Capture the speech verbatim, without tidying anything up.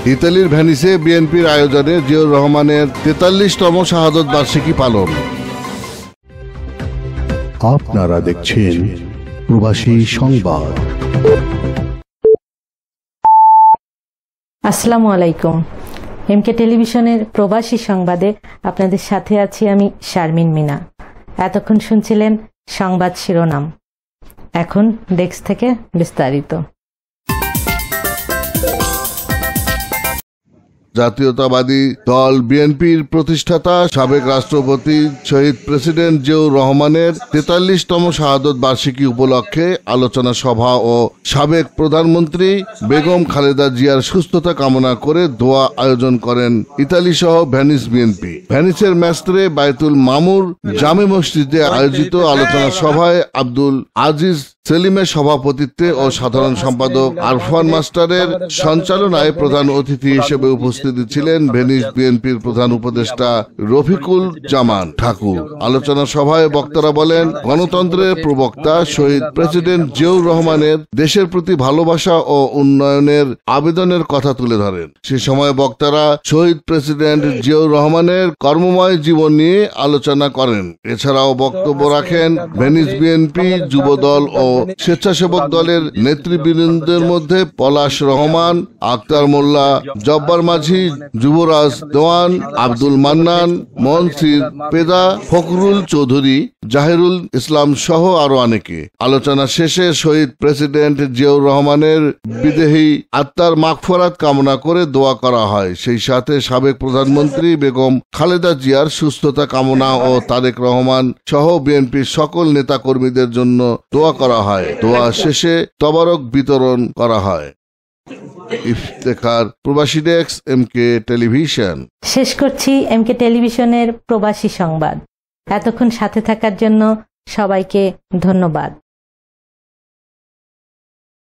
ইতালির ভেনিসে বিএনপির আয়োজনে জিয়াউর রহমানের তেতাল্লিশতম শাহাদত বার্ষিকী পালন। আপনারা দেখছেন প্রবাসী সংবাদ। আসসালামু আলাইকুম। এমকে টেলিভিশনের প্রবাসী সংবাদে আপনাদের সাথে আছি আমি শারমিন মিনা। এতক্ষণ শুনছিলেন সংবাদ শিরোনাম, এখন ডেস্ক থেকে বিস্তারিত। জাতীয়তাবাদী দল বিএনপির প্রতিষ্ঠাতা সাবেক রাষ্ট্রপতি শহীদ প্রেসিডেন্ট জিয়াউর রহমানের তেতাল্লিশতম শাহাদত বার্ষিকী উপলক্ষে আলোচনা সভা ও সাবেক প্রধানমন্ত্রী বেগম খালেদা জিয়ার সুস্থতা কামনা করে দোয়া আয়োজন করেন ইতালি সহ ভেনিস বিএনপি। ভেনিসের ম্যাস্ত্রে বায়তুল মামুর জামে মসজিদে আয়োজিত আলোচনা সভায় আব্দুল আজিজ সেলিমের সভাপতিত্বে ও সাধারণ সম্পাদক আরফান মাস্টারের সঞ্চালনায় প্রধান অতিথি হিসেবে উপস্থিত ছিলেন ভেনিস বিএনপির প্রধান উপদেষ্টা রফিকুল জামান ঠাকুর। আলোচনা সভায় বক্তারা বলেন, গণতন্ত্রের প্রবক্তা শহীদ প্রেসিডেন্ট জিয়াউর রহমানের দেশের প্রতি ভালোবাসা ও উন্নয়নের আবেদনের কথা তুলে ধরেন। সে সময় বক্তারা শহীদ প্রেসিডেন্ট জিয়াউর রহমানের কর্মময় জীবন নিয়ে আলোচনা করেন। এছাড়াও বক্তব্য রাখেন ভেনিস বিএনপি যুবদল ও স্বেচ্ছাসেবক দলের নেতৃবৃন্দের মধ্যে পলাশ রহমান, আক্তার মোল্লা, জব্বার মাঝি, যুবরাজ দেওয়ান, আব্দুল মান্নান, মনসির পেদা, ফখরুল চৌধুরী, জাহিরুল ইসলাম সহ আরো অনেকে। আলোচনা শেষে শহীদ প্রেসিডেন্ট জিয়াউর রহমানের বিদেহী আত্মার মাগফিরাত কামনা করে দোয়া করা হয়। সেই সাথে সাবেক প্রধানমন্ত্রী বেগম খালেদা জিয়ার সুস্থতা কামনা ও তারেক রহমান সহ বিএনপির সকল নেতা কর্মীদের জন্য দোয়া করা হয়। দোয়া শেষে তবারক বিতরণ করা হয়। ইফতেখার, প্রবাসী ডেস্ক, এমকে টেলিভিশন। শেষ করছি এমকে টেলিভিশনের প্রবাসী সংবাদ। এতক্ষণ সাথে থাকার জন্য সবাইকে ধন্যবাদ।